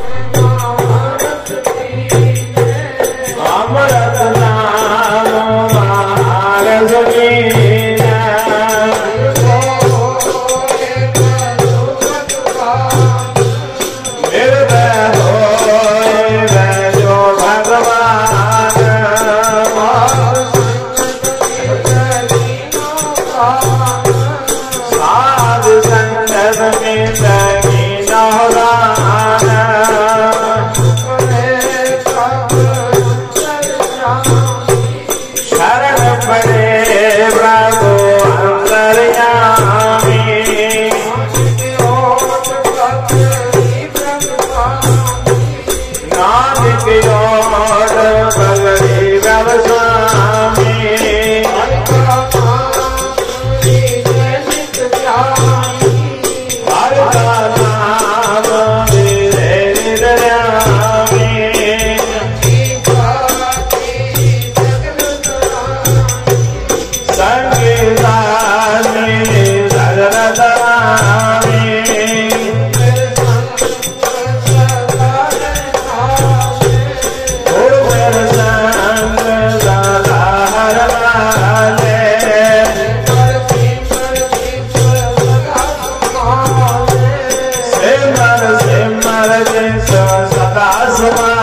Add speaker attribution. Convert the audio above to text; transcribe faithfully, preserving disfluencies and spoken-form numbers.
Speaker 1: अमृत नाम मानस मीना निर्भय होए जो भगवान साधु संगत में लगी नौरान शरण पड़े प्रभु अंतर्यामी नानक योट पगड़ी व्यवसामी हर का नाम मेरे हृदयामी संगीतानी सरलतरामी गुरुवर संग सदा हर वाले सिमर सिमर जिस सदा समा